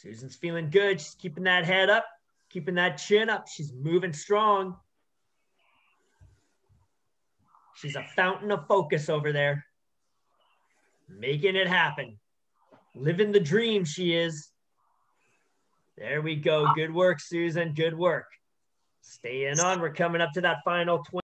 Susan's feeling good. She's keeping that head up, keeping that chin up. She's moving strong. She's a fountain of focus over there. Making it happen. Living the dream, she is. There we go. Good work, Susan. Good work. Staying on. We're coming up to that final 20.